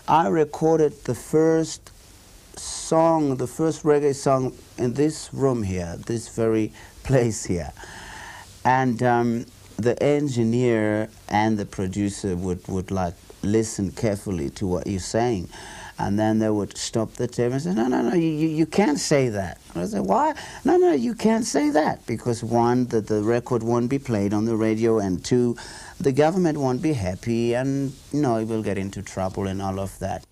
I recorded the first song, the first reggae song in this room here, this very place here. And the engineer and the producer would like listen carefully to what you're saying. And then they would stop the tape and say, no, you can't say that. I said, why? No, you can't say that. Because one, the record won't be played on the radio, and two, the government won't be happy, and you know, it will get into trouble and all of that.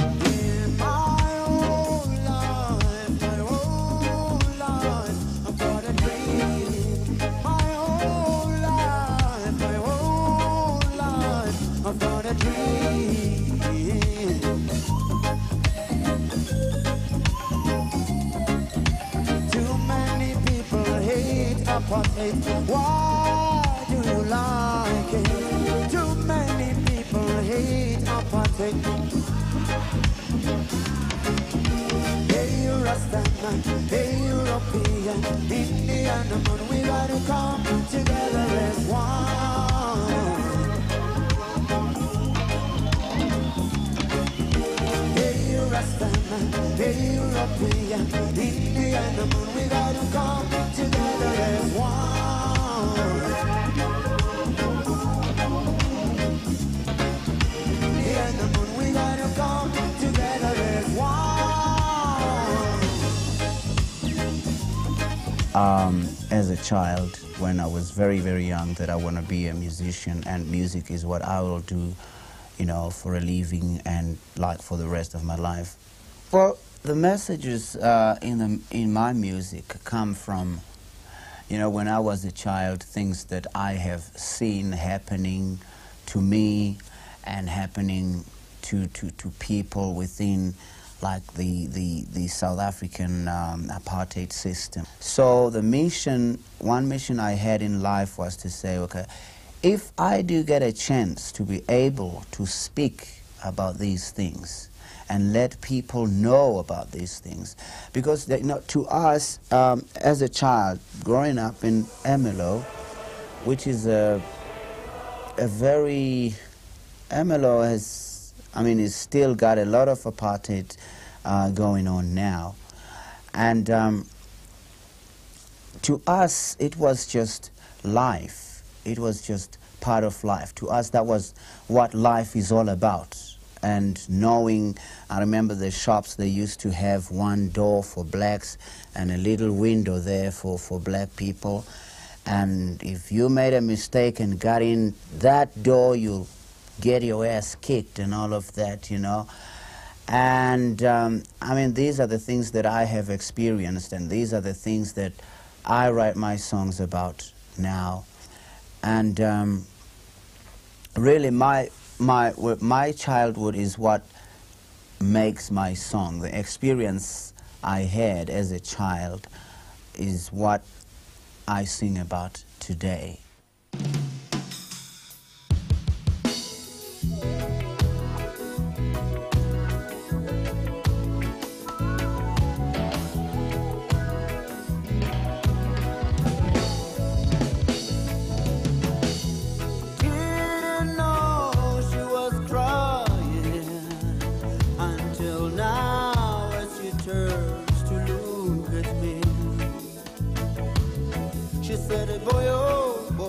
Why do you like it? Too many people hate apartheid. Hey, Rastaman, hey, European, Indian man, we gotta come together as one. Hey, Rastaman, hey, European, Indian man, we gotta come together as one. We gotta come together as one. As a child, when I was very, very young, that I want to be a musician, and music is what I will do, you know, for a living and like for the rest of my life. Well, the messages in my music come from, you know, when I was a child, things that I have seen happening to me and happening to people within, like the South African apartheid system. So the mission, one mission I had in life was to say, okay, if I do get a chance to be able to speak about these things and let people know about these things, because they, you know, to us as a child growing up in Ermelo, which is a very, Ermelo has, I mean, it's still got a lot of apartheid going on now, and to us it was just life. It was just part of life. To us, that was what life is all about. And knowing, I remember the shops, they used to have one door for blacks and a little window there for black people. And if you made a mistake and got in that door, you'll get your ass kicked and all of that, you know. And I mean, these are the things that I have experienced, and these are the things that I write my songs about now. And really, my childhood is what makes my song. The experience I had as a child is what I sing about today. She said, boy, oh, boy.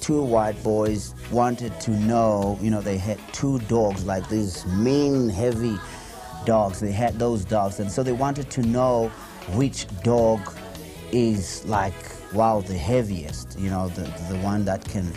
two white boys wanted to know, you know, they had two dogs, like these mean, heavy dogs. They had those dogs, and so they wanted to know which dog is like, wow, the heaviest, you know, the one that can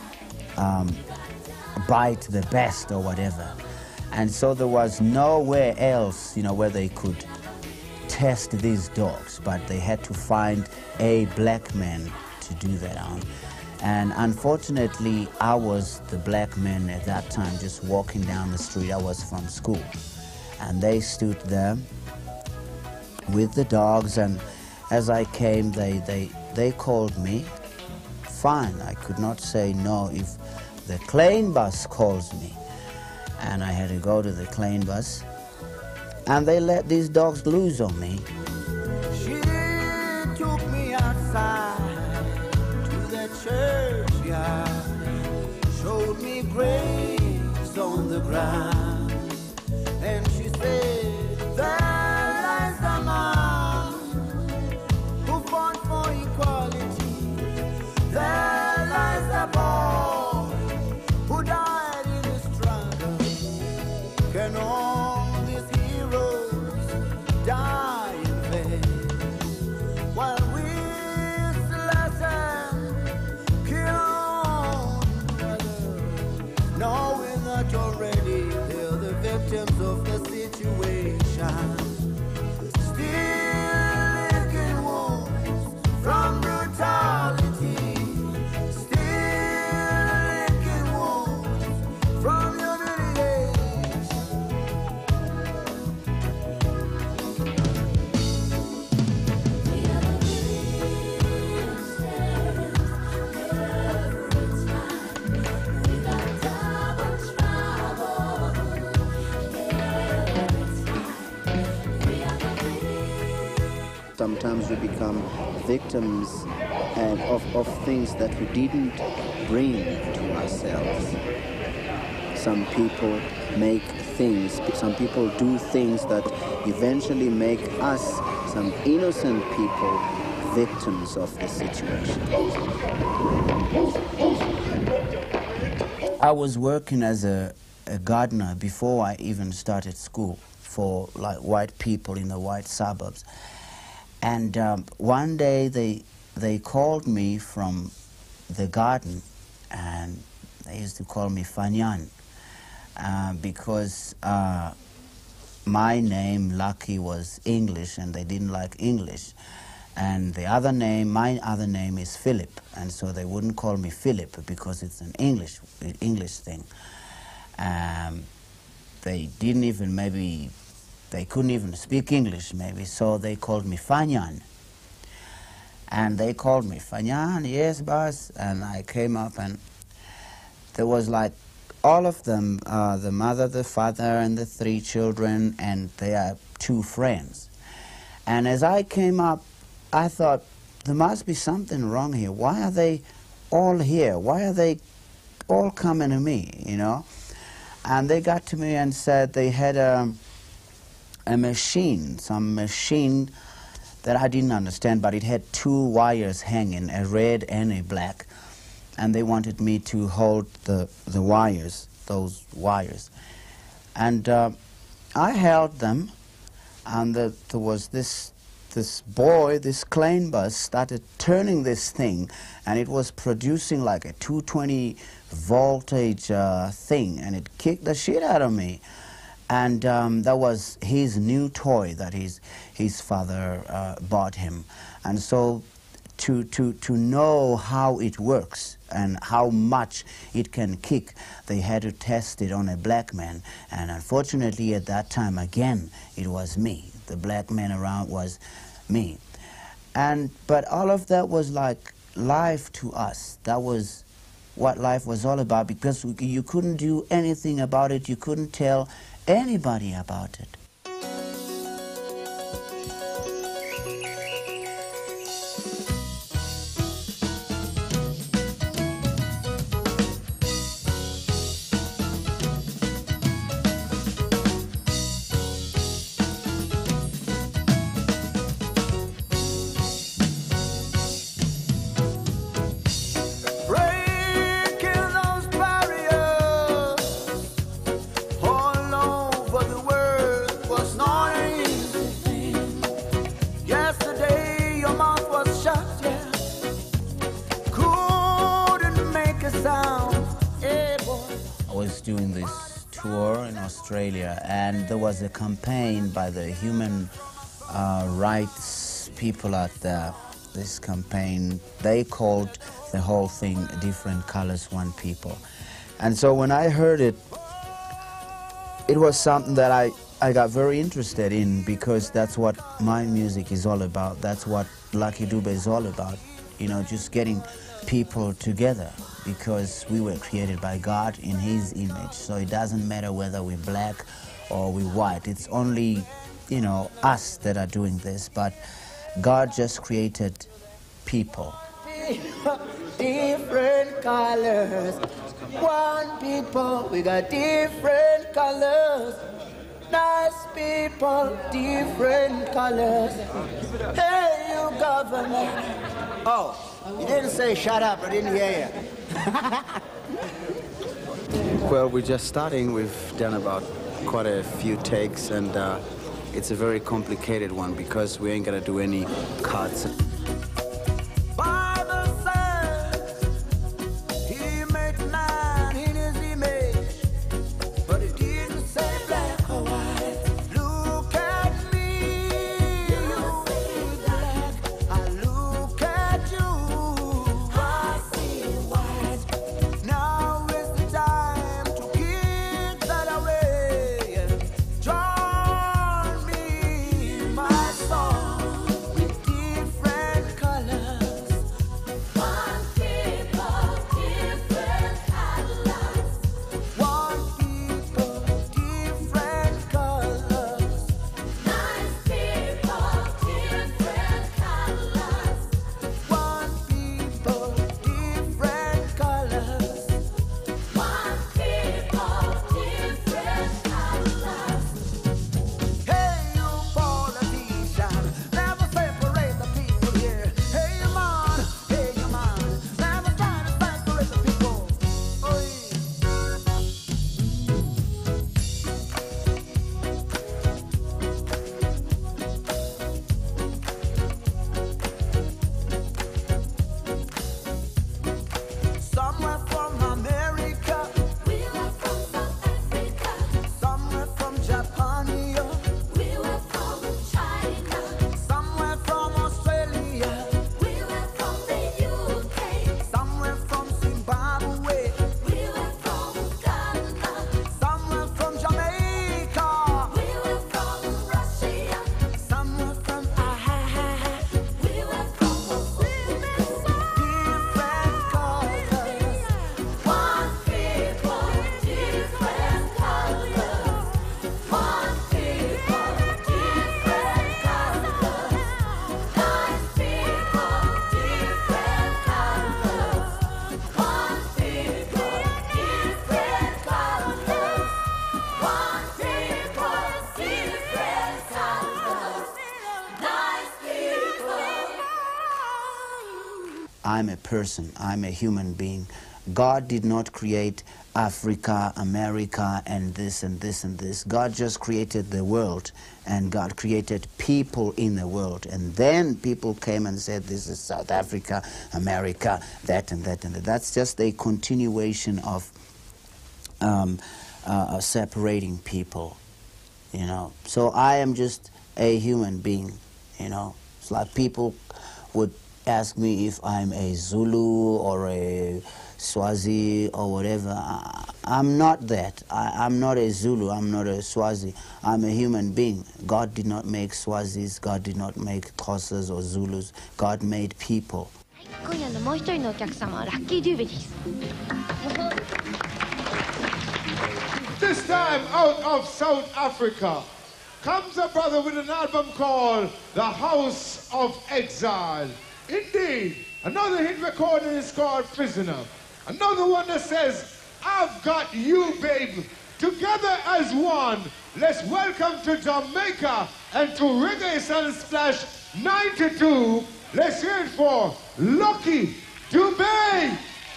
bite the best or whatever. And so there was nowhere else, you know, where they could test these dogs, but they had to find a black man to do that on. And unfortunately, I was the black man at that time, just walking down the street. I was from school. And they stood there with the dogs, and as I came, they called me. Fine, I could not say no if the Klein bus calls me. And I had to go to the Klein bus, and they let these dogs loose on me. She took me outside to the churchyard, showed me graves on the ground, and she said, there lies a man who fought for equality. There lies a boy who died in the struggle. Can all these heroes die in vain, while we slash and kill others, knowing that already they're the victims of the situation, still licking wounds from brutality, still licking wounds from humiliation. Sometimes we become victims of things that we didn't bring to ourselves. Some people make things, some people do things that eventually make us, some innocent people, victims of the situation. I was working as a gardener before I even started school for like white people in the white suburbs. And one day they called me from the garden, and they used to call me Fanyan because my name, Lucky, was English, and they didn't like English. And the other name, my other name is Philip, and so they wouldn't call me Philip because it's an English thing. They didn't even maybe. They couldn't even speak English, maybe, so they called me Fanyan. And they called me Fanyan, yes, boss. And I came up, and there was like all of them, the mother, the father, and the three children, and their two friends. And as I came up, I thought, there must be something wrong here. Why are they all here? Why are they all coming to me, you know? And they got to me and said they had a machine, some machine that I didn't understand, but it had two wires hanging, a red and a black. And they wanted me to hold the wires, those wires. And I held them, and there was this boy, this Klein bus, started turning this thing, and it was producing like a 220 voltage thing, and it kicked the shit out of me. And that was his new toy that his father bought him. And so to know how it works and how much it can kick, they had to test it on a black man. And unfortunately at that time, again, it was me. The black man around was me. But all of that was like life to us. That was what life was all about, because you couldn't do anything about it. You couldn't tell anybody about it. Pray Australia, and there was a campaign by the human rights people out there. This campaign, they called the whole thing Different Colors, One People. And so when I heard it, it was something that I got very interested in, because that's what my music is all about. That's what Lucky Dube is all about, you know, just getting people together, because we were created by God in His image. So it doesn't matter whether we're black or we're white. It's only, you know, us that are doing this, but God just created people. Different colors, one people, we got different colors. Nice people, different colors. Hey, you government. Oh, you didn't say shut up, I didn't hear you. Well, we're just starting. We've done about quite a few takes, and it's a very complicated one because we ain't gonna do any cuts. I'm a person, I'm a human being. God did not create Africa, America, and this and this and this. God just created the world, and God created people in the world. And then people came and said, this is South Africa, America, that and that and that. That's just a continuation of separating people, you know. So I am just a human being, you know. It's like people would ask me if I'm a Zulu or a Swazi or whatever. I'm not that. I'm not a Zulu, I'm not a Swazi. I'm a human being. God did not make Swazis, God did not make Xhosas or Zulus. God made people. This time out of South Africa comes a brother with an album called The House of Exile. Indeed, another hit recording is called Prisoner. Another one that says, I've got you, babe. Together as one, let's welcome to Jamaica and to Reggae Sunsplash 92. Let's hear it for Lucky Dube.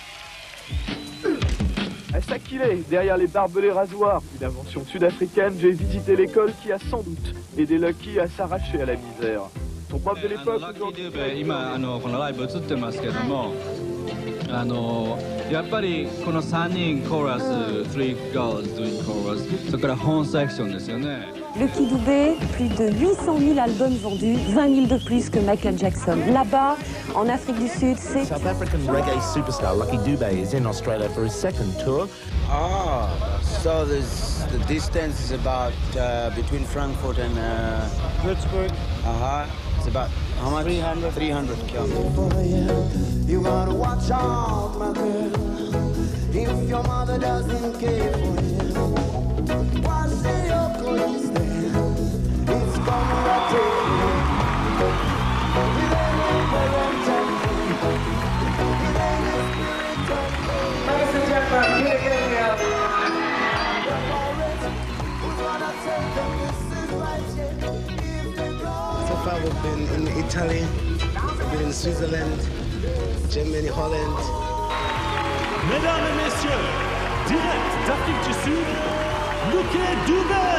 À Sakile, derrière les barbelés rasoirs, une invention sud-africaine, j'ai visité l'école qui a sans doute aidé Lucky à s'arracher à la misère. Son prof de l'époque... やっぱりこの3人コーラス、3 girls doing chorus、それから本セクションですよね。 Lucky Dubé, plus de 800 000 albums vendus, 20 000 de plus que Michael Jackson. Là-bas, en Afrique du Sud, c'est... South African reggae superstar Lucky Dubé is in Australia for his second tour. So the distance is about between Frankfurt and Würzburg. It's about how much? 300 kilometers. You gotta watch out, my girl. If your mother doesn't care for you, why say your clothes there? It's gonna take you. With any parental care, with any spiritual care. Ladies and gentlemen, here again we have the forest. Who's gonna take them? This is right here. So far we've been in Italy, we've been in Switzerland, Germany, Holland. Mesdames et messieurs, direct d'Afrique du Sud, Lucky Dubé.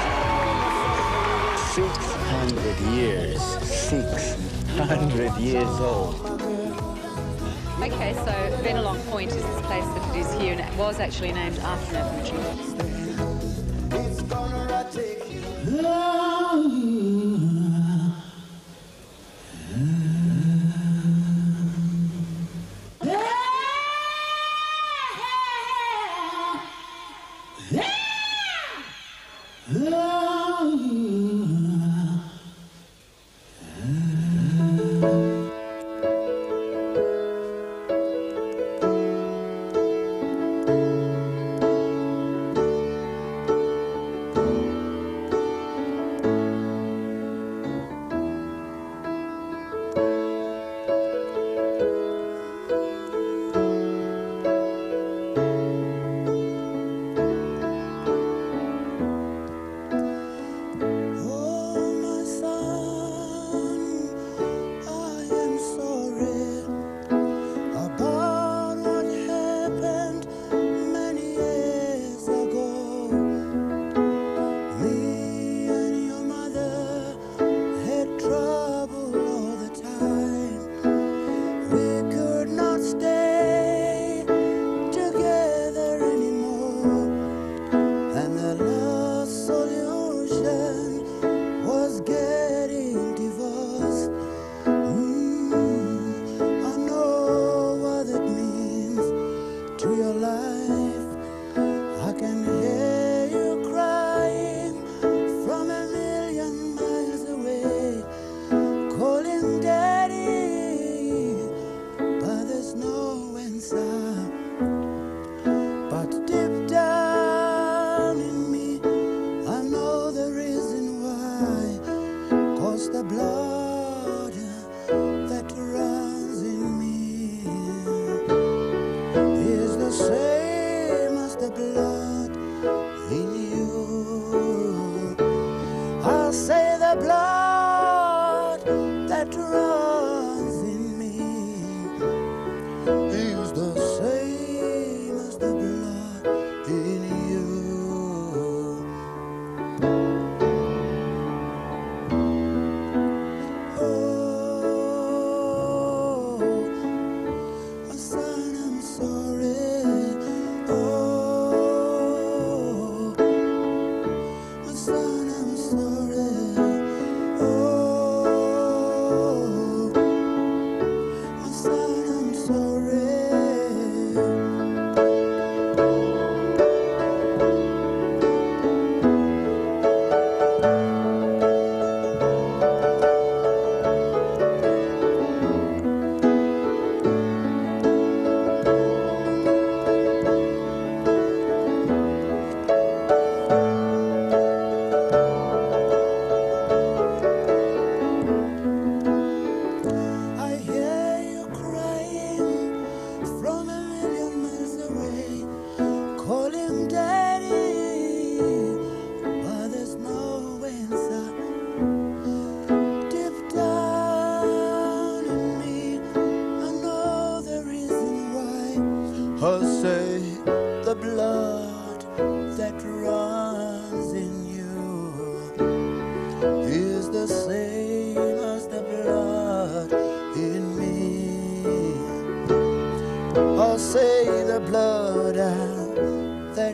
600 years. 600 years old. Okay, so Bennelong Point is this place that it is here, and it was actually named after an Aboriginal. It's gonna take you.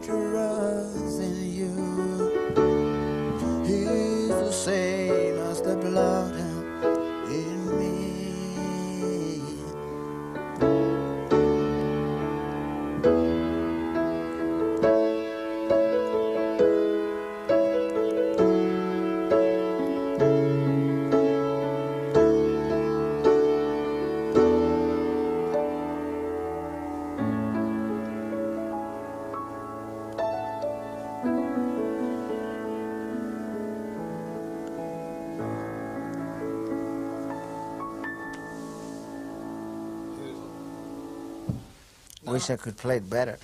dangerous in you is the same as the blood in me. Wish I could play it better.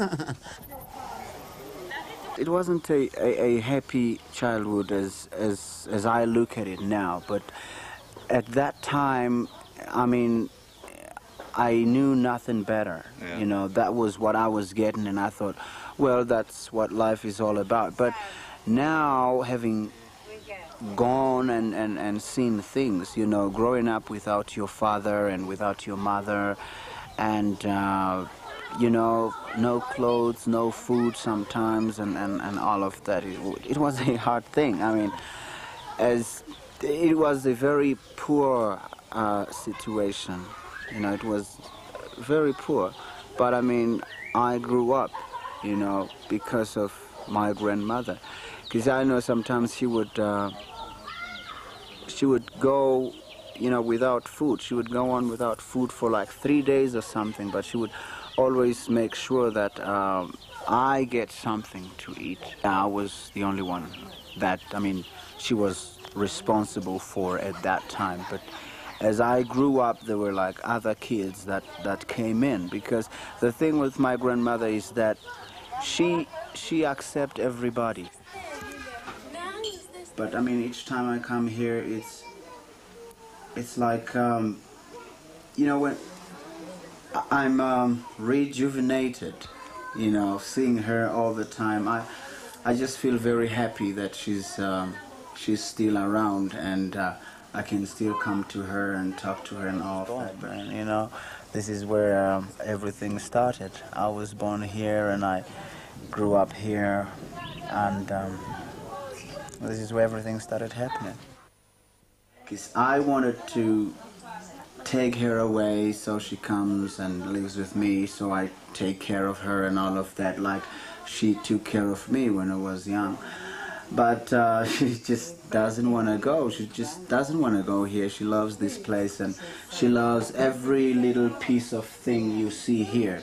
It wasn't a happy childhood as I look at it now, but at that time, I mean, I knew nothing better. Yeah. You know, that was what I was getting, and I thought, well, that's what life is all about. But now, having gone and seen things, you know, growing up without your father and without your mother, and you know, no clothes, no food sometimes, and all of that. It was a hard thing. I mean, as it was a very poor situation. You know, it was very poor. But I mean, I grew up, you know, because of my grandmother. Because I know sometimes she would go, you know, without food. She would go on without food for like 3 days or something, but she would always make sure that I get something to eat. I was the only one that, I mean, she was responsible for at that time. But as I grew up, there were like other kids that came in, because the thing with my grandmother is that she accepts everybody. But I mean, each time I come here, it's like, you know, when I'm rejuvenated, you know, seeing her all the time. I just feel very happy that she's still around, and I can still come to her and talk to her and all that. And, you know, this is where everything started. I was born here and I grew up here, and this is where everything started happening. Because I wanted to take her away, so she comes and lives with me, so I take care of her and all of that, like she took care of me when I was young. But she just doesn't want to go. She just doesn't want to go here. She loves this place, and she loves every little piece of thing you see here.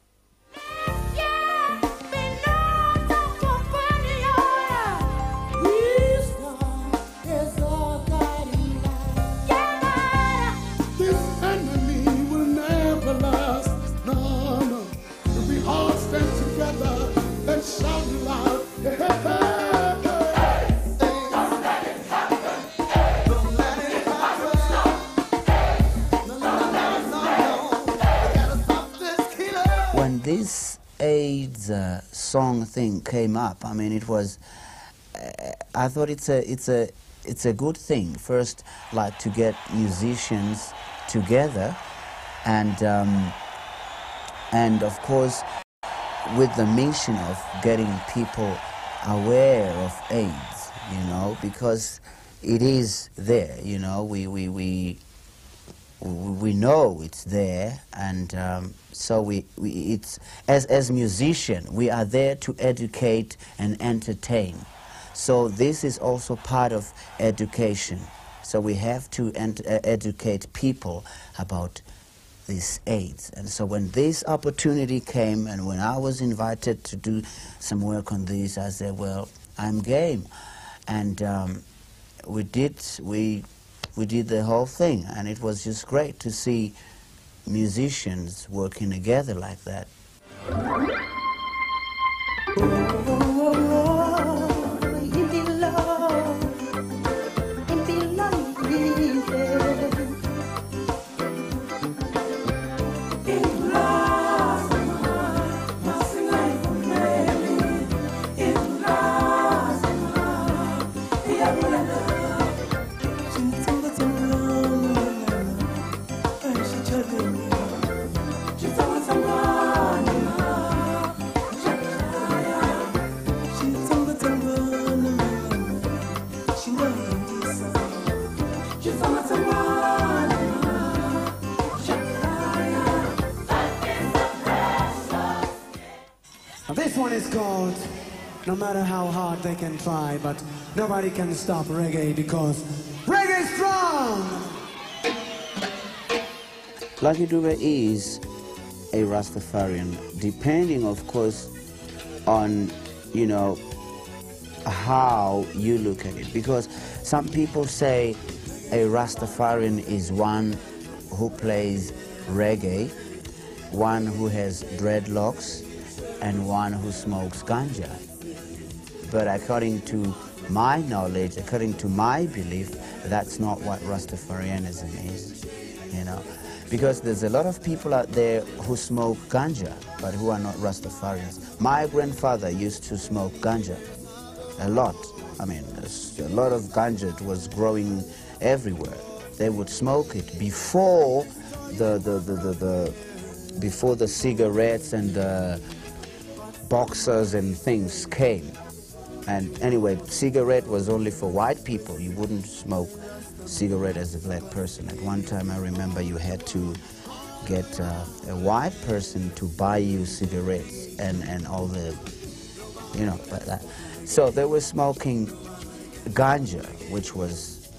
When this AIDS song thing came up, I mean, it was, I thought it's a good thing. First, like, to get musicians together, and of course, with the mission of getting people aware of AIDS, you know, because it is there, you know, we know it's there, and so it's as musicians, we are there to educate and entertain. So this is also part of education. So we have to educate people about this AIDS. And so when this opportunity came, and when I was invited to do some work on this, I said, well, I'm game. And we did the whole thing, and it was just great to see musicians working together like that. one is called No Matter How Hard They Can Try, but nobody can stop reggae because reggae is strong! Lucky Dube is a Rastafarian, depending, of course, on, you know, how you look at it. Because some people say a Rastafarian is one who plays reggae, one who has dreadlocks, and one who smokes ganja. But according to my knowledge, according to my belief, that's not what Rastafarianism is, you know. Because there's a lot of people out there who smoke ganja, but who are not Rastafarians. My grandfather used to smoke ganja, a lot. I mean, a lot of ganja. It was growing everywhere. They would smoke it before before the cigarettes and the boxers and things came. And anyway, cigarette was only for white people. You wouldn't smoke cigarette as a black person. At one time, I remember you had to get a white person to buy you cigarettes and all the, you know, like that. So they were smoking ganja, which was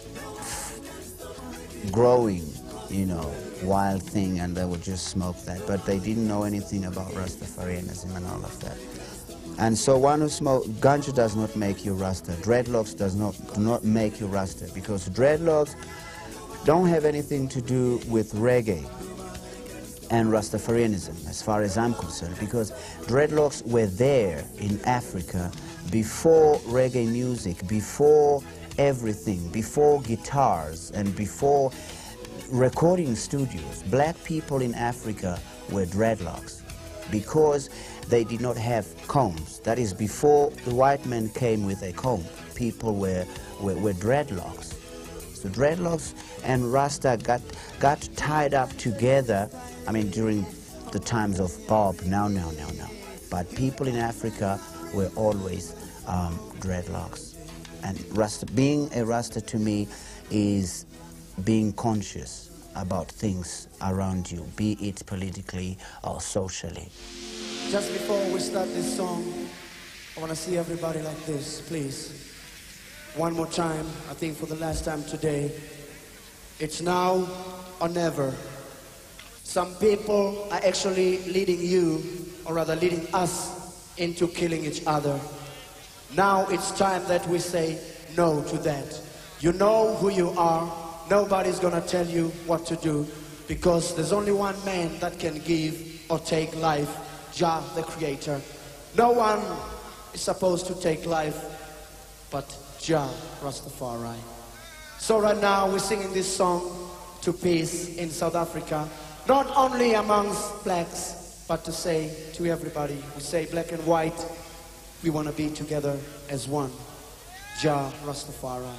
growing, you know, wild thing, and they would just smoke that. But they didn't know anything about Rastafarianism and all of that. And so one who smokes ganja does not make you Rasta. Dreadlocks do not make you Rasta, because dreadlocks don't have anything to do with reggae and Rastafarianism, as far as I'm concerned, because dreadlocks were there in Africa before reggae music, before everything, before guitars and before recording studios. Black people in Africa were dreadlocks because they did not have combs. That is, before the white man came with a comb, people were dreadlocks. So dreadlocks and Rasta got tied up together, I mean, during the times of Bob, now. But people in Africa were always dreadlocks. And Rasta, being a Rasta to me is being conscious about things around you, be it politically or socially. Just before we start this song, I want to see everybody like this, please. One more time, I think for the last time today. It's now or never. Some people are actually leading you, or rather leading us, into killing each other. Now it's time that we say no to that. You know who you are. Nobody's gonna tell you what to do, because there's only one man that can give or take life, Jah, the Creator. No one is supposed to take life but Jah Rastafari. So right now we're singing this song to peace in South Africa, not only amongst blacks, but to say to everybody, we say black and white, we want to be together as one. Jah Rastafari.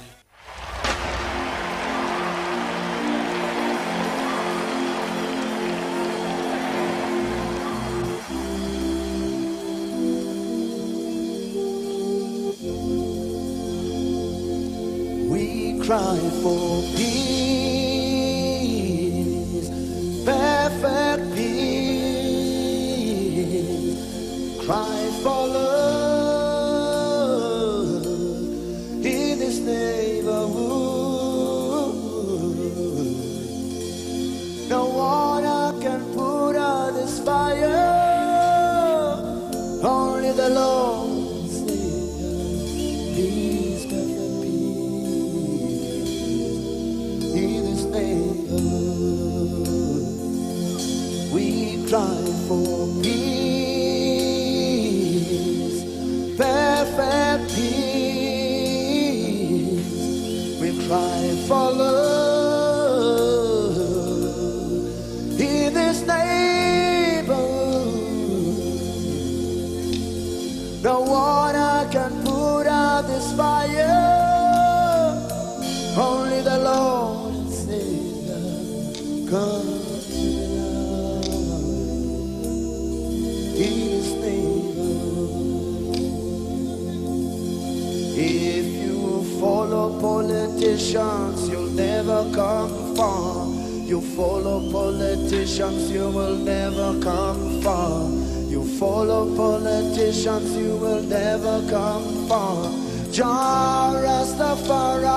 Cry for peace, perfect peace. Cry for love in this neighborhood. No water can put out this fire, only the Lord. Cry for peace, perfect peace. We cry for love in this neighborhood. No water can put out this fire, only the Lord and Savior come. If you follow politicians, you'll never come far. You follow politicians, you will never come far. You follow politicians, you will never come far. Jah Rastafari,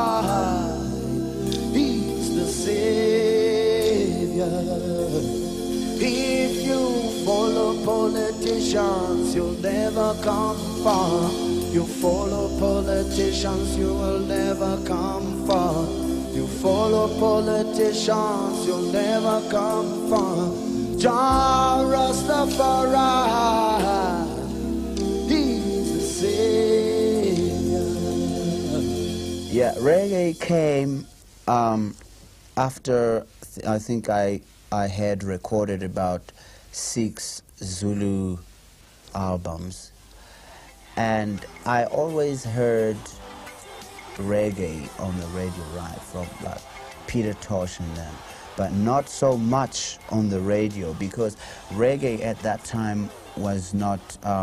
he's the Savior. If you follow politicians, you'll never come far. You follow politicians, you will never come far. You follow politicians, you'll never come far. Jah Rastafari, he's the Savior. Yeah, reggae came after I think I had recorded about 6 Zulu albums, and I always heard reggae on the radio, right, from like Peter Tosh and them, but not so much on the radio, because reggae at that time was not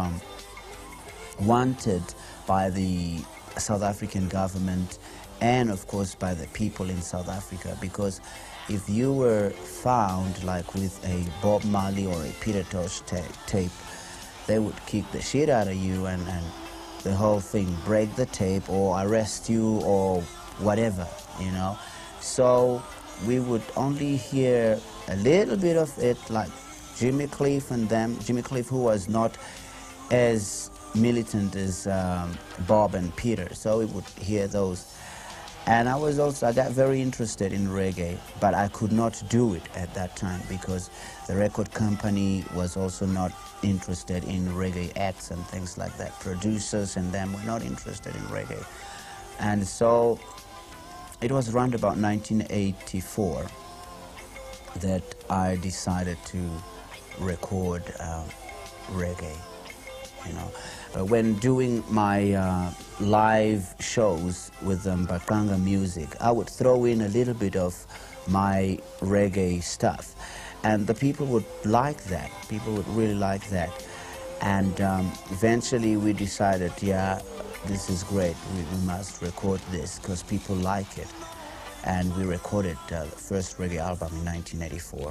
wanted by the South African government and of course by the people in South Africa, because if you were found like with a Bob Marley or a Peter Tosh tape, they would kick the shit out of you and the whole thing, break the tape or arrest you or whatever, you know. So we would only hear a little bit of it, like Jimmy Cliff and them. Jimmy Cliff, who was not as militant as Bob and Peter, so we would hear those. And I got very interested in reggae, but I could not do it at that time because the record company was also not interested in reggae acts and things like that. Producers and them were not interested in reggae. And so it was around about 1984 that I decided to record reggae, you know. When doing my live shows with Mbaqanga music, I would throw in a little bit of my reggae stuff, and the people would like that. People would really like that, and eventually we decided, yeah, this is great. We must record this because people like it, and we recorded the first reggae album in 1984.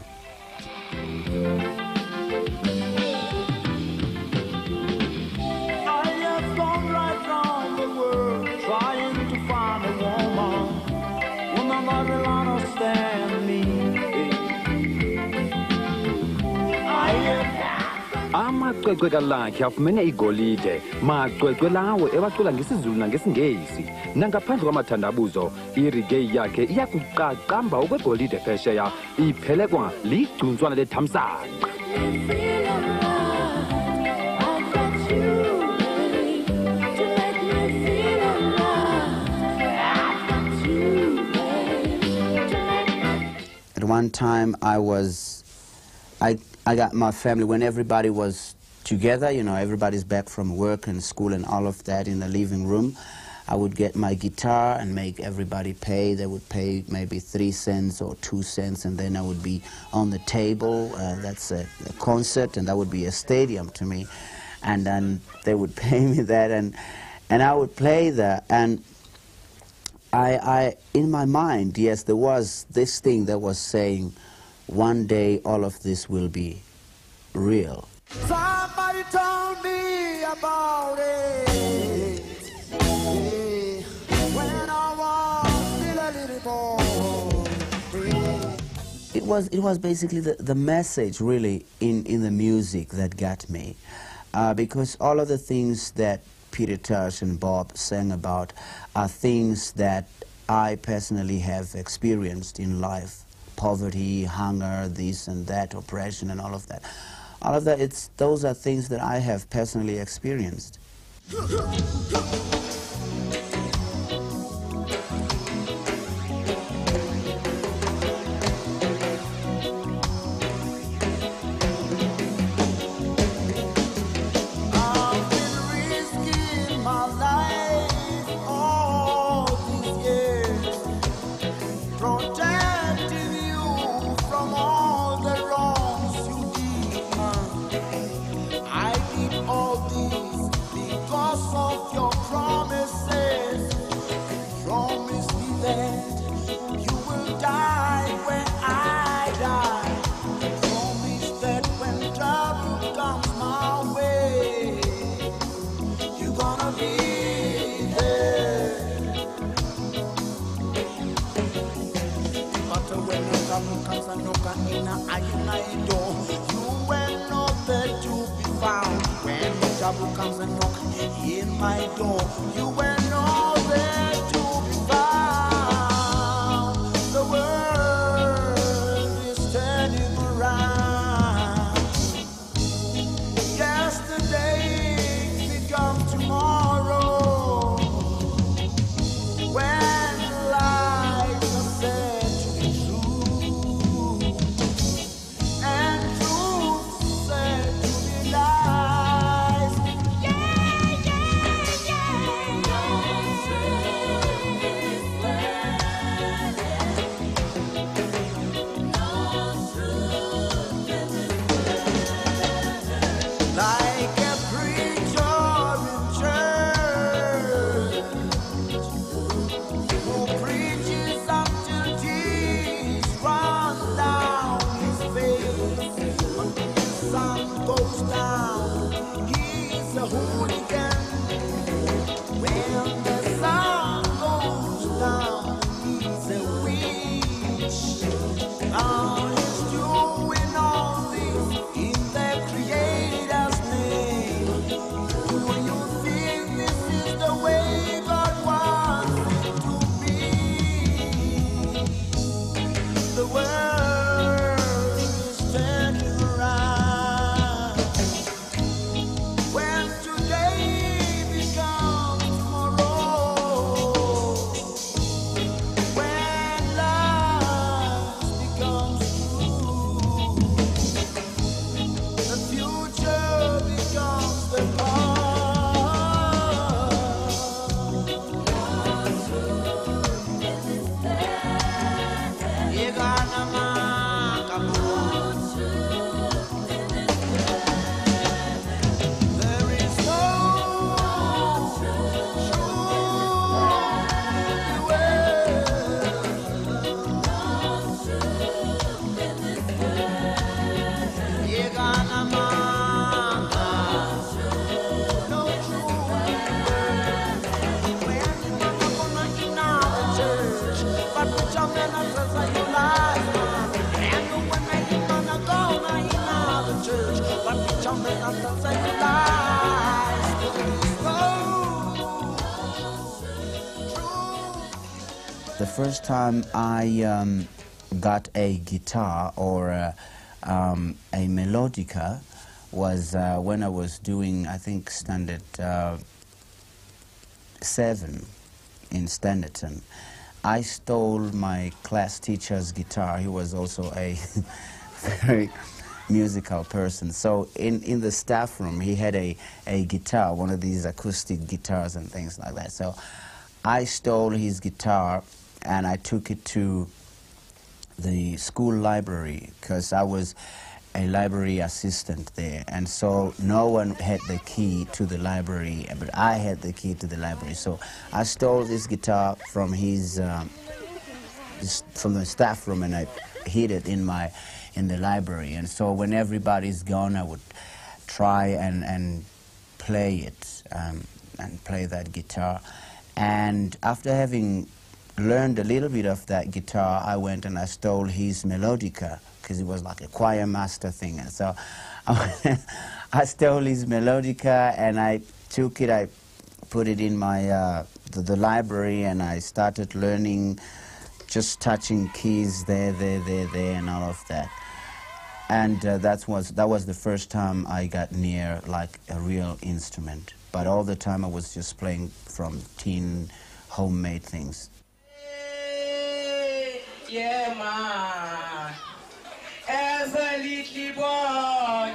Amacwecwe kalakhe afumene igolide macwecwe lawo ewacula ngesizulu nangesingesi. Nangaphandle kwamathandabuzo, irigay yakhe iyakuqaqamba okwegolide phesheya iphelekwa ligcuntswana lethamsanqa. At one time I got my family, when everybody was together, you know, everybody's back from work and school and all of that in the living room, I would get my guitar and make everybody pay. They would pay maybe 3 cents or 2 cents, and then I would be on the table. That's a concert, and that would be a stadium to me. And then they would pay me that, and I would play that. And I in my mind, yes, there was this thing that was saying, one day all of this will be real. Somebody told me about it when I was still a little boy. It was basically the message really in the music that got me, because all of the things that Peter Tosh and Bob sang about are things that I personally have experienced in life. Poverty, hunger, this and that, oppression and all of that. All of that, those are things that I have personally experienced. All these because of your promise. in I door. You were nowhere to be found. When the trouble comes and knock in my door, you were nowhere to be found. The world is turning around. Yesterday becomes tomorrow. When lies are said to be true, and truth said to be lies. Like a preacher in church who preaches until tears run down his face. When the sun goes down, he's a hooligan. When the sun goes down, he's a witch. Now he's doing all this in the Creator's name. Do you think this is the way God wants it to be? The world is turning around. When today becomes tomorrow, when love becomes true, the future becomes the past. You gotta mark a move. There is no true way. You gotta mark no true way. When you gonna in our church, but the children are just you lies. And the women you gonna go in our church, but the children are just you lies. The first time I got a guitar or a melodica was when I was doing, I think, standard 7 in Standerton. I stole my class teacher's guitar. He was also a very musical person. So in the staff room, he had a guitar, one of these acoustic guitars and things like that. So I stole his guitar and I took it to the school library because I was a library assistant there, and so no one had the key to the library, but I had the key to the library. So I stole this guitar from his from the staff room and I hid it in the library. And so when everybody's gone, I would try and play it and play that guitar. And after having learned a little bit of that guitar, I went and I stole his melodica because it was like a choir master thing. And so I stole his melodica and I took it, I put it in my the library, and I started learning, just touching keys there, and all of that. And that was the first time I got near like a real instrument. But all the time I was just playing from tin, homemade things. Yeah, man. As a little boy.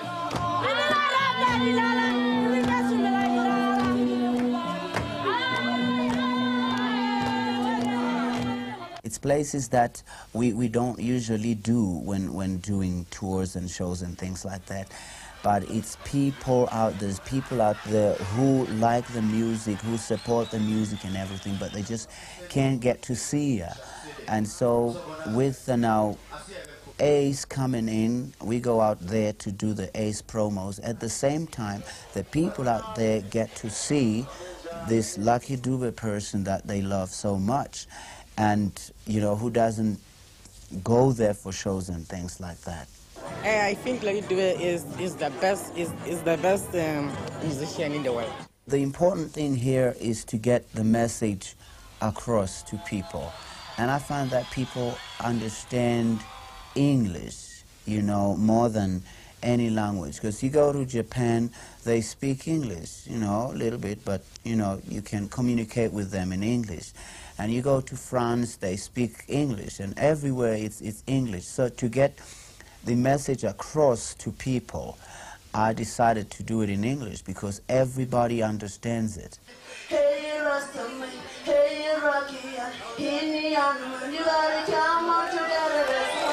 It's places that we don't usually do when doing tours and shows and things like that. But it's people out there who like the music, who support the music and everything, but they just can't get to see you. And so with now Ace coming in, we go out there to do the Ace promos. At the same time, the people out there get to see this Lucky Dube person that they love so much. And, you know, who doesn't go there for shows and things like that. I think Lucky Dube is the best musician in the world. The important thing here is to get the message across to people. And I find that people understand English, you know, more than any language. Because you go to Japan, they speak English, you know, a little bit, but, you know, you can communicate with them in English. And you go to France, they speak English, and everywhere it's English. So to get the message across to people, I decided to do it in English because everybody understands it. Hey, Rastaman, hey, Rocky, Indian, you gotta come on together.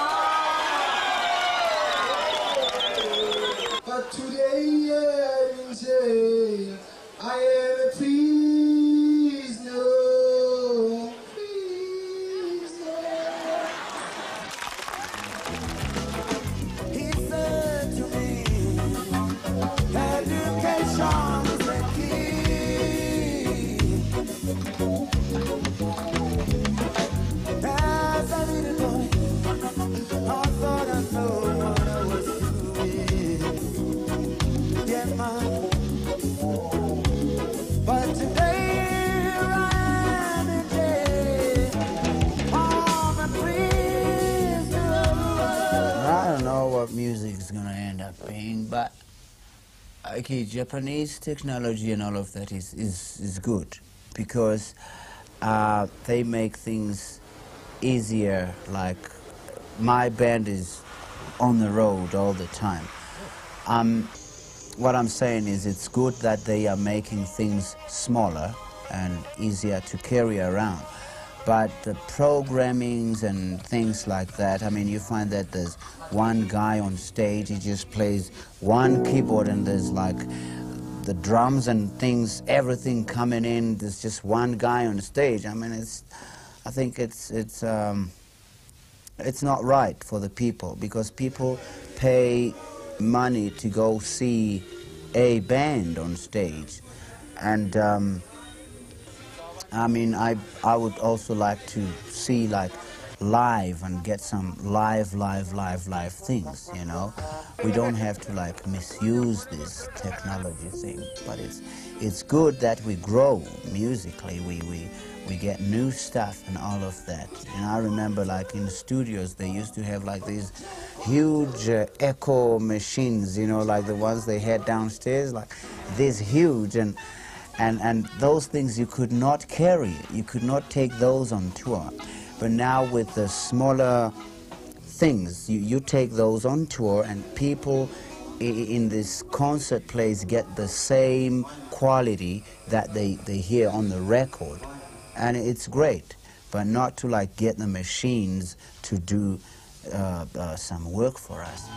But today I can say I am a prisoner. He said to me, education is the key. As a little boy, I thought I knew what I was doing. Yeah, man. But today I am in jail. I'm a prisoner. I don't know what music is going to end up being, but okay, Japanese technology and all of that is good because they make things easier. Like my band is on the road all the time. What I'm saying is it's good that they are making things smaller and easier to carry around. But the programmings and things like that, I mean, you find that there's one guy on stage, he just plays one keyboard and there's like the drums and things, everything coming in, there's just one guy on stage. I mean, I think it's not right for the people because people pay money to go see a band on stage. And I mean, I would also like to see like live and get some live things, you know. We don't have to like misuse this technology thing, but it's good that we grow musically. We get new stuff and all of that. And I remember like in the studios they used to have like these huge echo machines, you know, like the ones they had downstairs, like this huge, and those things you could not carry. You could not take those on tour. But now with the smaller things, you take those on tour and people in this concert place get the same quality that they hear on the record. And it's great, but not to like get the machines to do some work for us.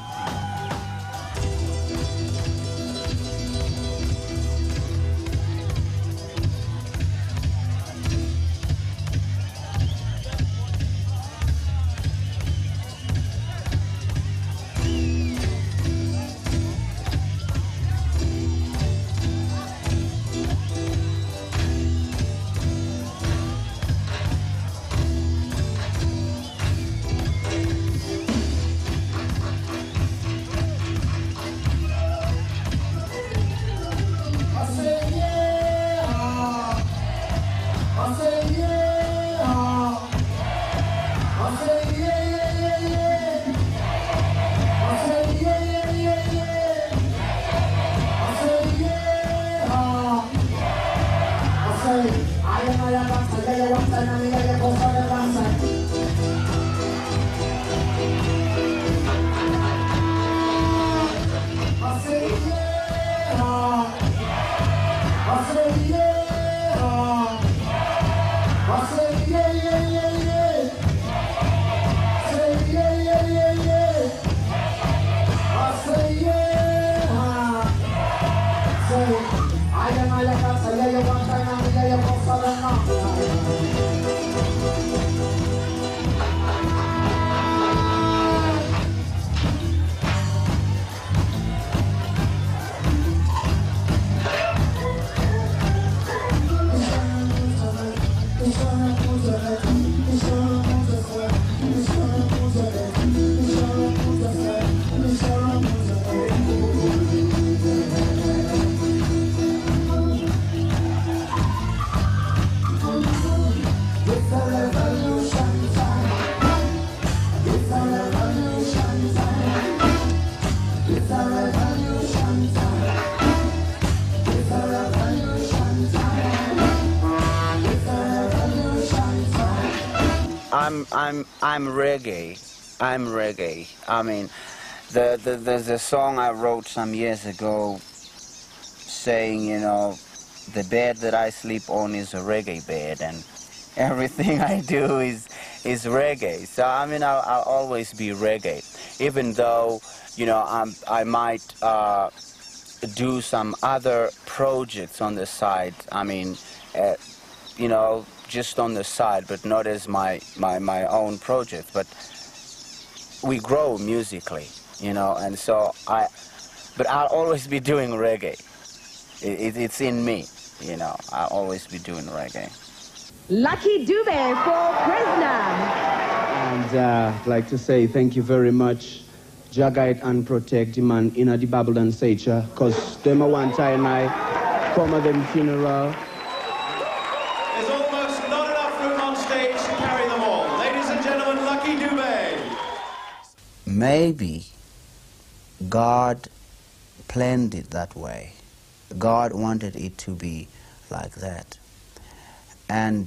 I'm reggae. I'm reggae. I mean, there's a song I wrote some years ago saying, you know, the bed that I sleep on is a reggae bed, and everything I do is reggae. So I mean, I'll always be reggae, even though, you know, I might do some other projects on the side. I mean, you know, just on the side, but not as my own project. But we grow musically, you know, and so but I'll always be doing reggae. It's in me, you know. I'll always be doing reggae. Lucky Dube for Prisoner. And I'd like to say thank you very much, Jagite and Protect man in the Babylon Sacha, because them a one time I come at them funeral. There's almost not enough room on stage to carry them all. Ladies and gentlemen, Lucky Dube. Maybe God planned it that way. God wanted it to be like that. And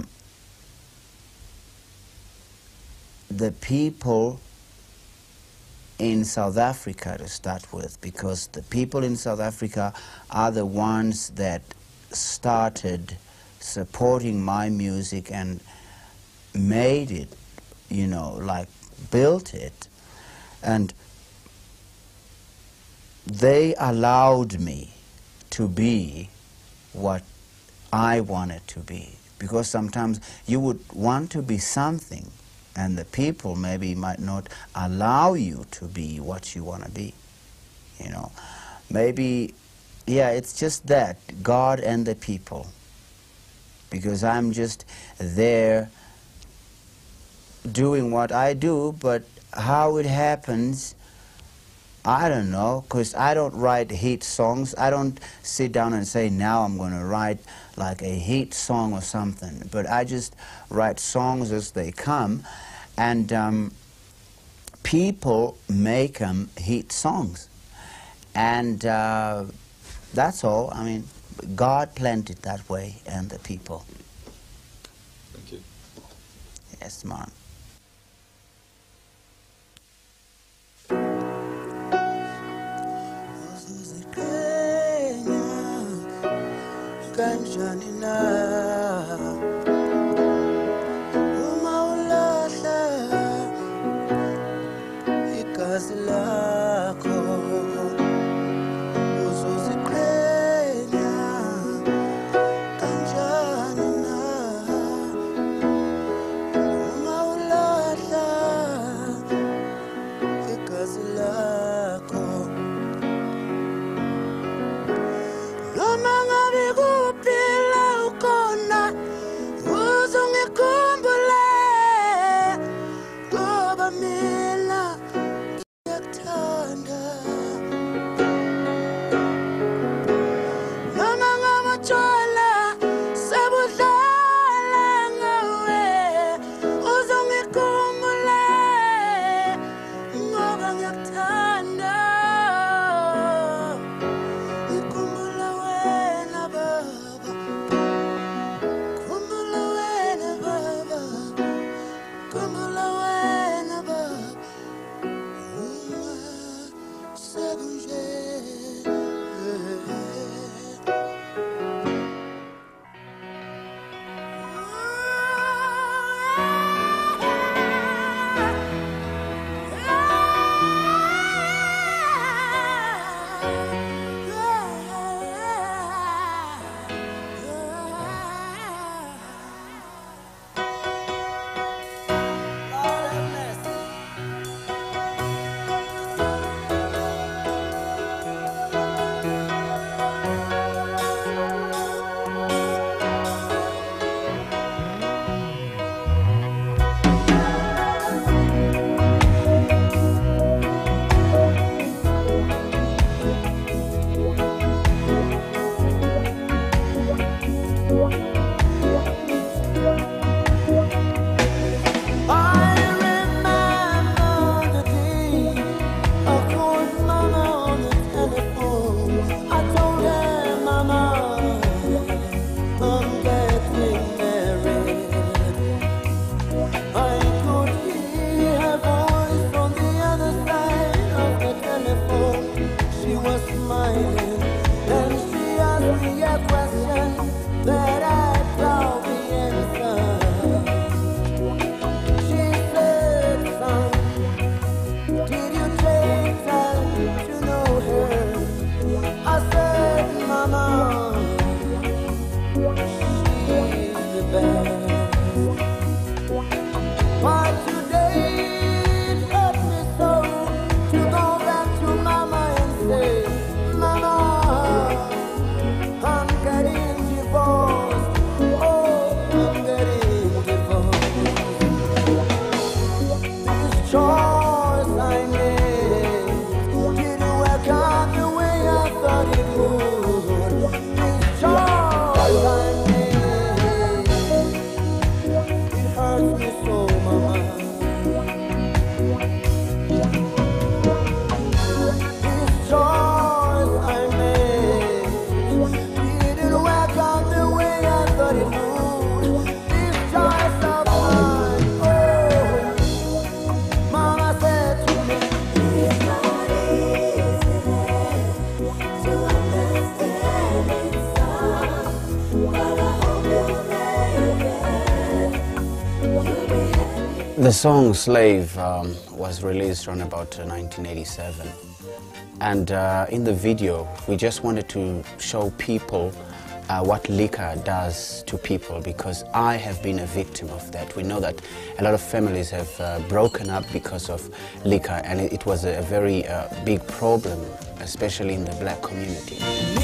the people in South Africa, to start with, because the people in South Africa are the ones that started supporting my music and made it, you know, like built it. And they allowed me to be what I wanted to be. Because sometimes you would want to be something, and the people maybe might not allow you to be what you want to be, you know. Maybe, yeah, it's just that, God and the people. Because I'm just there doing what I do, but how it happens, I don't know, because I don't write hit songs. I don't sit down and say, now I'm going to write like a hit song or something. But I just write songs as they come, and people make them hit songs. And that's all. I mean, God planned it that way, and the people. Thank you. Yes, man. Kanjani na uma ulahla igazi lakho uzoziqhenya kanjani na uma ulahla igazi lakho noma ngabe kuphila ukhona uzongikhumbule ngoba mina ngiyakuthanda noma ngamatshwala sebudlala ngawe uzongikhumbule ngoba ngiyakuthanda. The song Slave was released around about 1987, and in the video we just wanted to show people what liquor does to people, because I have been a victim of that. We know that a lot of families have broken up because of liquor, and it was a very big problem, especially in the black community.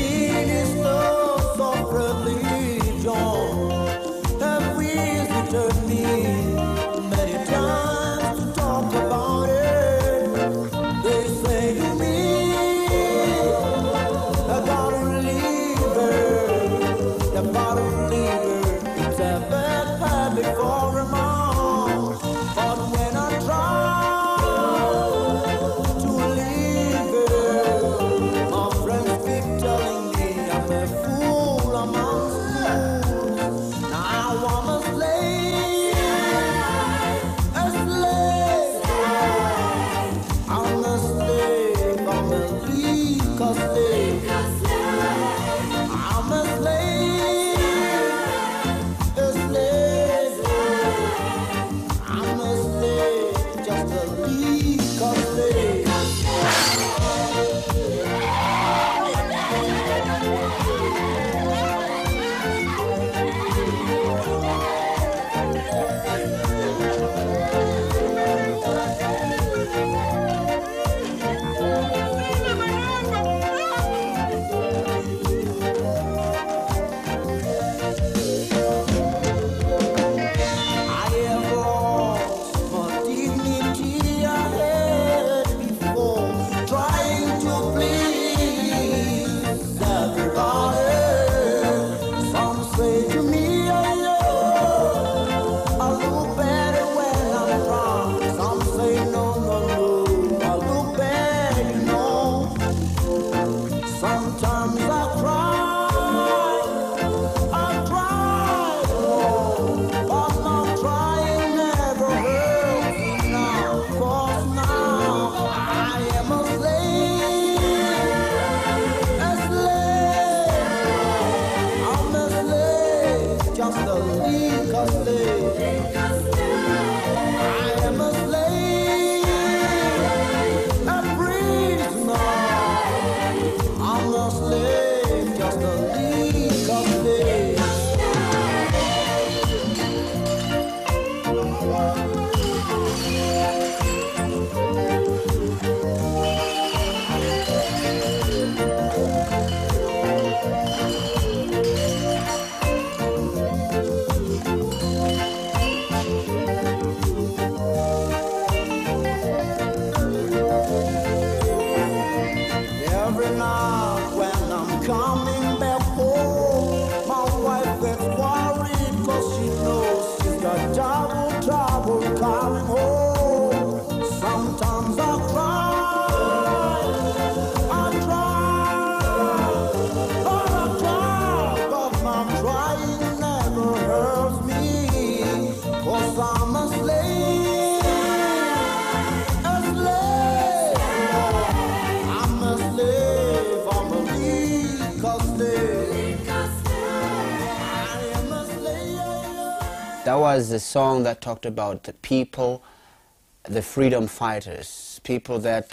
That was the song that talked about the people, the freedom fighters, people that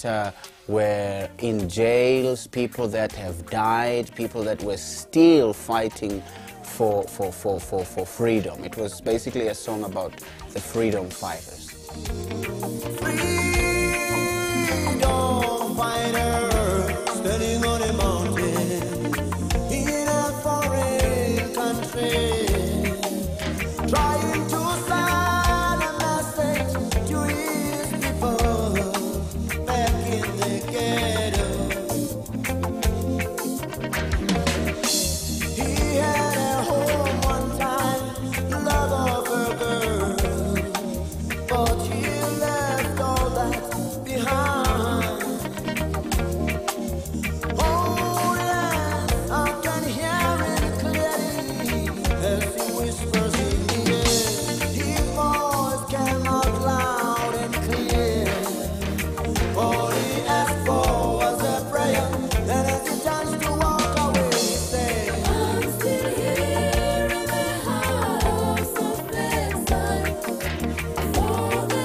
were in jails, people that have died, people that were still fighting for freedom. It was basically a song about the freedom fighters. Freedom fighter, standing on a mountain in a foreign country. Trying to send a message to his people back in the ghetto. He had a home one time, love of a girl, but he left all that behind. Oh yes, I can hear it clearly as he whispers in the air. His voice came out loud and clear. All he asked for was a prayer, and as he turns to walk away, he said, I'm still here in the house of Bethesda, for the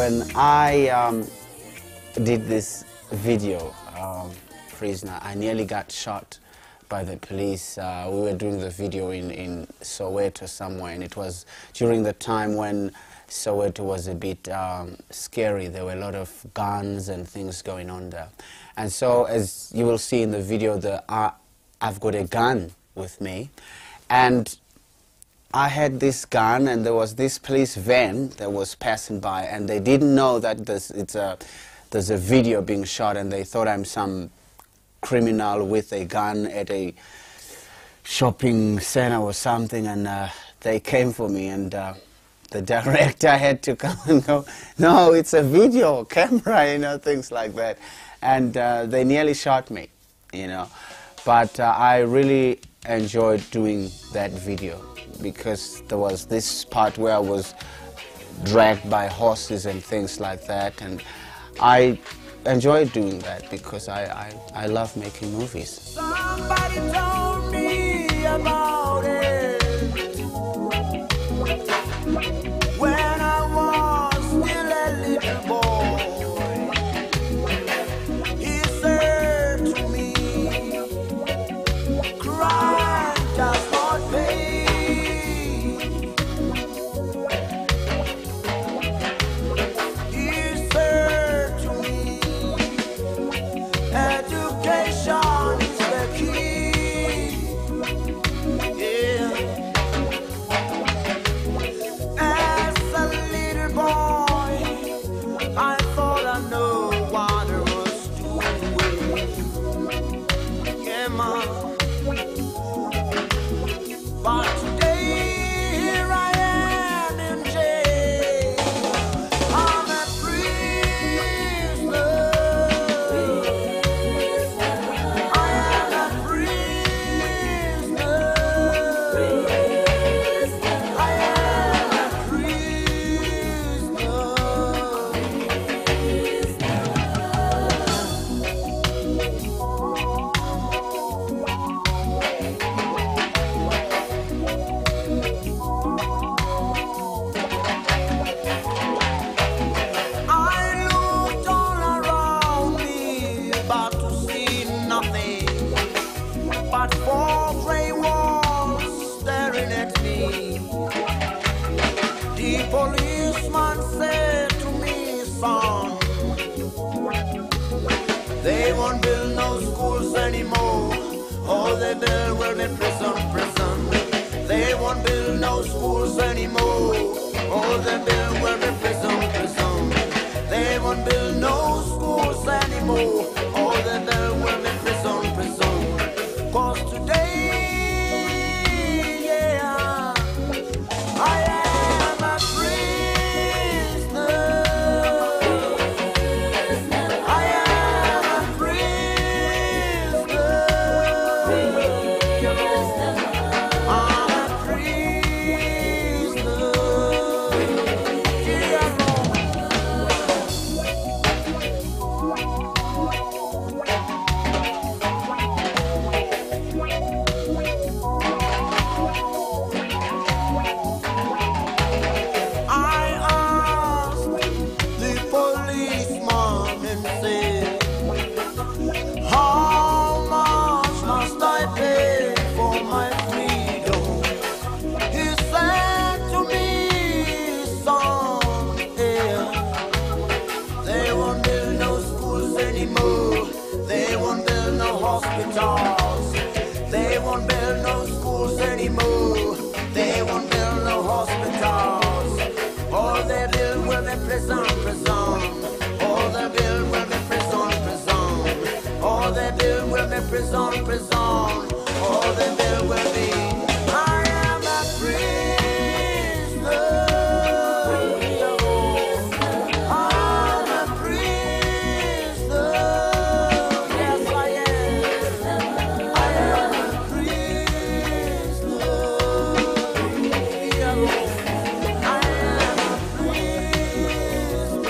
when I did this video, Prisoner, I nearly got shot by the police. We were doing the video in Soweto somewhere, and it was during the time when Soweto was a bit scary. There were a lot of guns and things going on there. And so, as you will see in the video, I've got a gun with me. And I had this gun, and there was this police van that was passing by, and they didn't know that there's a video being shot, and they thought I'm some criminal with a gun at a shopping center or something, and they came for me, and the director had to come and go, no, it's a video camera, you know, things like that. And they nearly shot me, you know. But I really enjoyed doing that video because there was this part where I was dragged by horses and things like that, and I enjoyed doing that because I love making movies. Somebody told me about it when I was still a little boy. He said to me, crime does not pay. He said to me, education is the key. Yeah. As a little boy, I thought I knew what I was doing. Yeah, man. But today, here I am in jail. I'm a prisoner. I am a prisoner. I am a prisoner. I looked all around me, but to see nothing but four gray walls staring at me. The policeman said to me, son, they won't build no schools anymore. All they build will be prison. They won't build no schools anymore. All they build will be prison. They won't build no schools anymore. All they build will be prison. 'Cause today, yeah, I am a prisoner. I am a prisoner. I'm a prisoner. Yeah, I asked the policeman and said, how much must I pay for my freedom? He said to me, son, they won't build no schools anymore. They won't build no hospitals. They won't build no schools anymore. They won't build no hospitals. All they build will be prison. All they build will be prison. All they build will be prison. All they build will be. I am a prisoner. I'm a prisoner. Yes, I am. I am a prisoner. Yeah, I am a prisoner.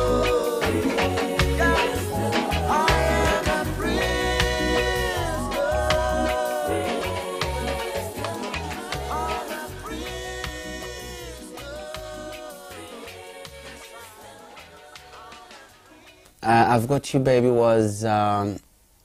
Yes, I am a prisoner. I've Got You Baby was the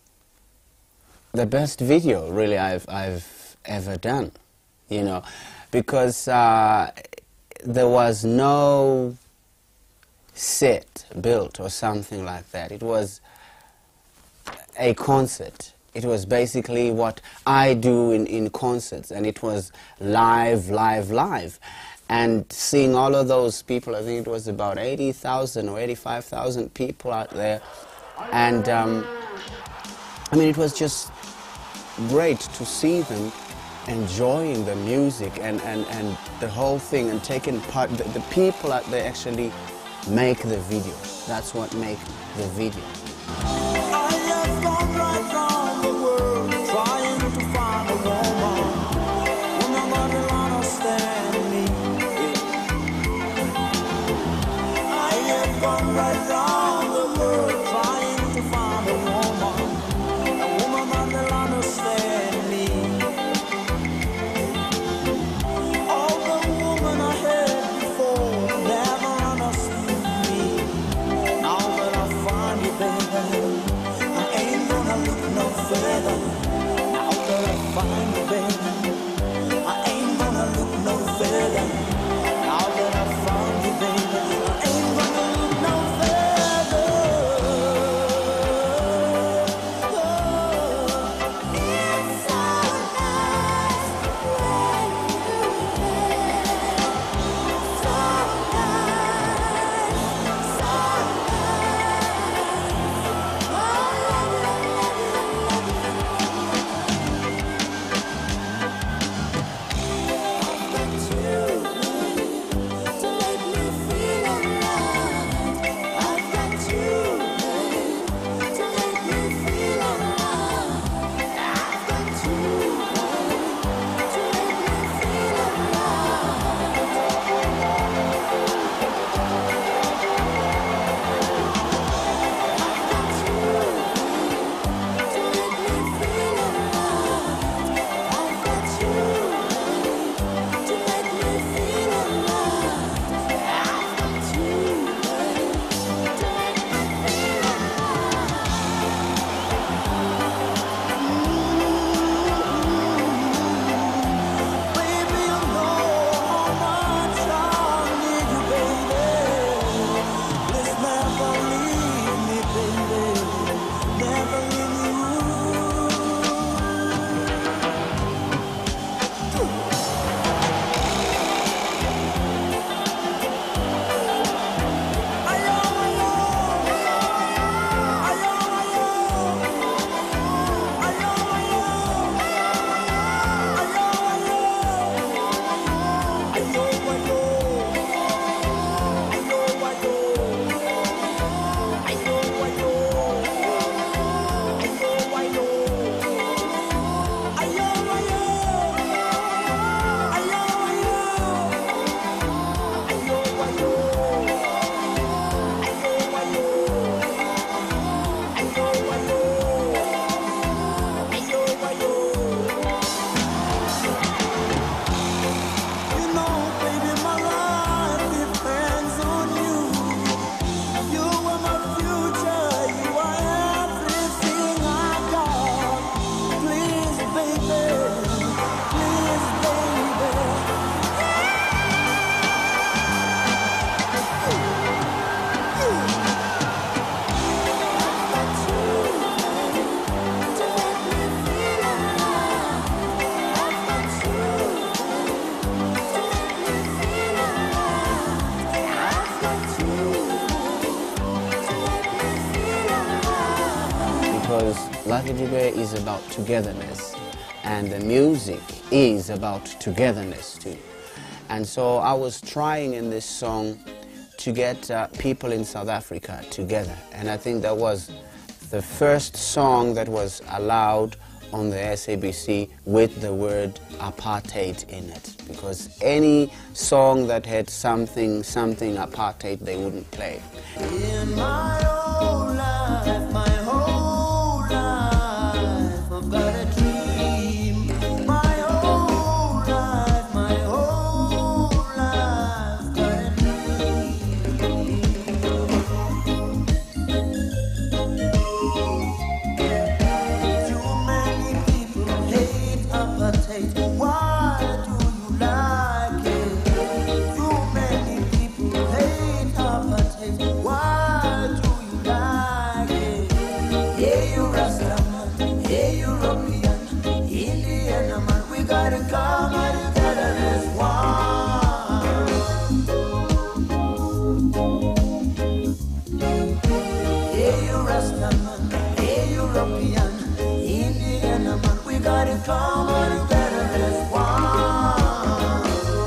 best video really I've ever done, you know, because there was no set built or something like that. It was a concert. It was basically what I do in concerts, and it was live. And seeing all of those people, I think it was about 80,000 or 85,000 people out there. And I mean, it was just great to see them enjoying the music and the whole thing and taking part. The people out there actually make the video. That's what makes the video. I have gone right round the world trying to find a woman will understand me. I have gone right round the world trying to find a woman that will understand me. All the women I had before never understood me. Now that I find you, baby, I ain't gonna look no further. Now that I find you, baby, I ain't gonna look no further. Now that I found you, baby, I ain't gonna look no further. It's so nice when you so nice, so because Lucky Dube is about togetherness, and the music is about togetherness too. And so I was trying in this song to get people in South Africa together, and I think that was the first song that was allowed on the SABC with the word apartheid in it, because any song that had something apartheid, they wouldn't play. In my whole life, my whole life, I've got a dream. My whole life, got a dream. gotta come together as one. Hey, you Rastaman, hey, European, Indian man, we gotta come together as one.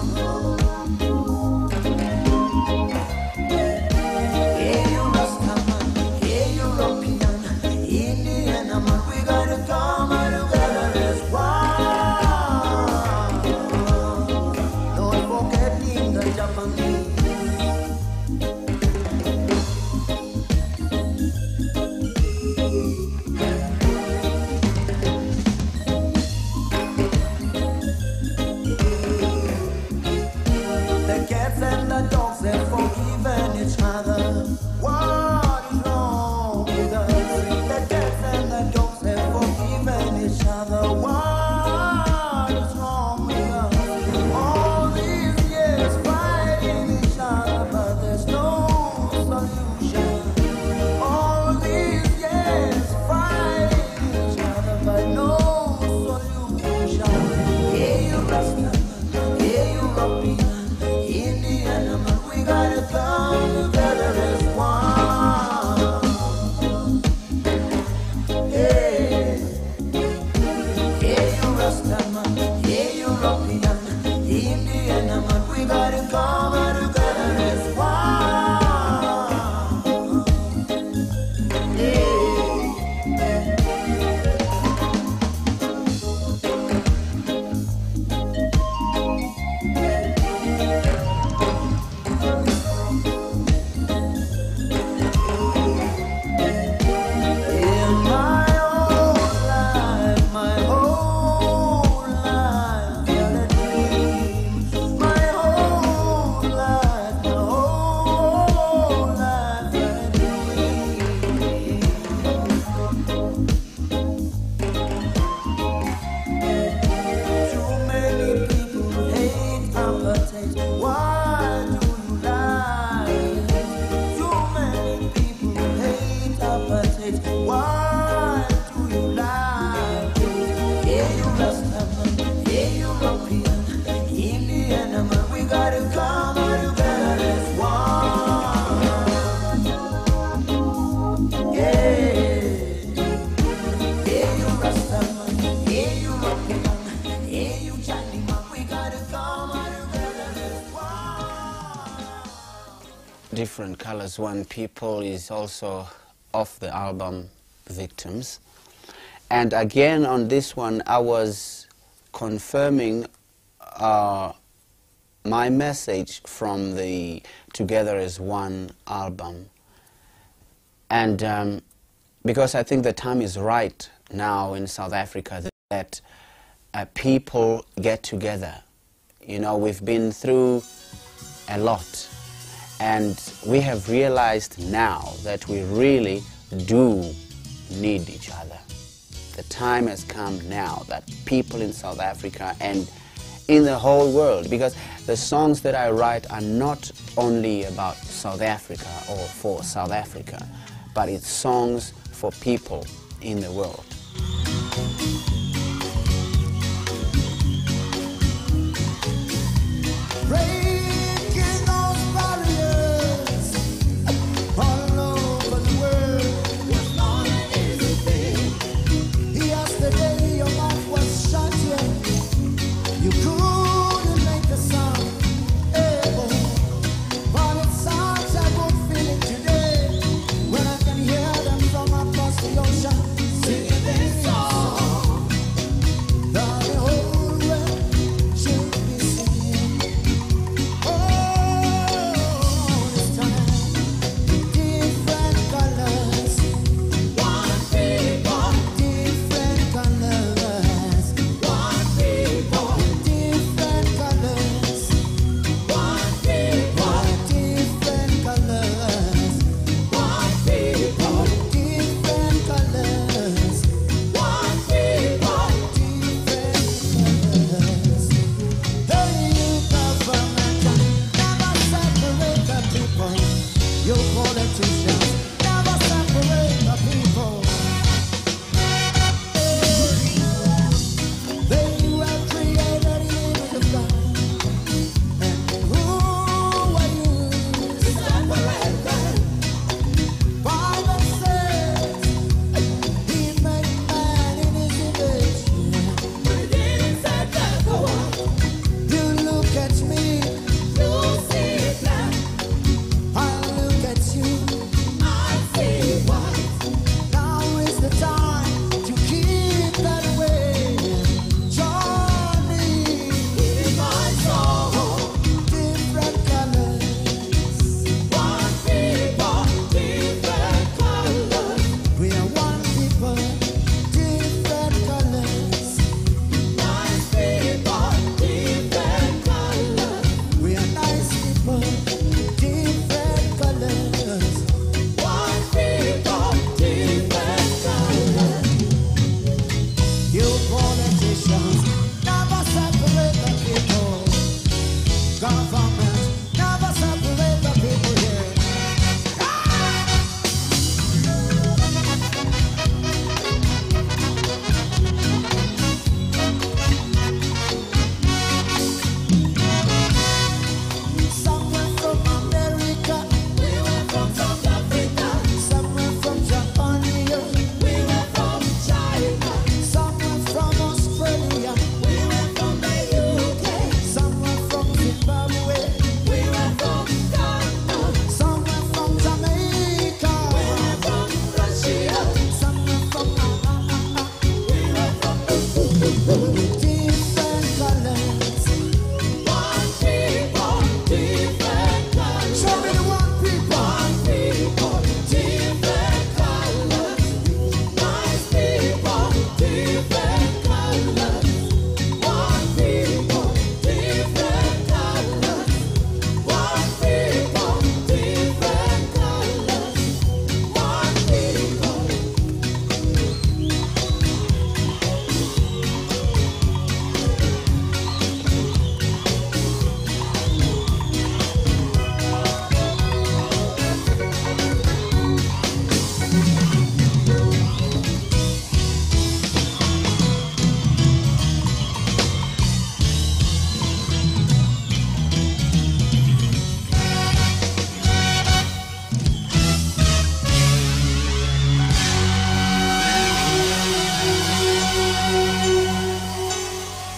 Hey, you Rastaman, hey, European, Indian man, we gotta come together as one. Don't forget the Japanese. The cats and the dogs have forgiven each other. What is wrong with us? The cats and the dogs have forgiven each other. What is wrong with us? All these years fighting each other, but there's no solution. All these years fighting each other, but no solution. Hey, you Rasta, hey, you European, Indian man, we gotta come together as one. Hey, hey, you Rastaman, hey, European, Indian man, we gotta come together as one. Hey. In my whole life, my whole life, got a dream. My whole life, got a dream. Too many people hate apartheid. Why do you lie? Too many people hate apartheid. Why do you lie? Yeah, you Rastaman, yeah, you European, Indian man, we gotta come together as one. Yeah, yeah, you Rastaman, yeah, you European, yeah, you Johnny man, we gotta come together as one. Different Colors, One People is also off the album Victims. And again on this one I was confirming my message from the Together as One album. And because I think the time is right now in South Africa that people get together. You know, we've been through a lot. And we have realized now that we really do need each other. The time has come now that people in South Africa and in the whole world, because the songs that I write are not only about South Africa or for South Africa, but it's songs for people in the world. Breaking those barriers all over the world was not an easy thing. Yesterday your mouth was shut, you couldn't make a sound. But it's such a good feeling today when I can hear them from across the ocean singing this song.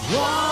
One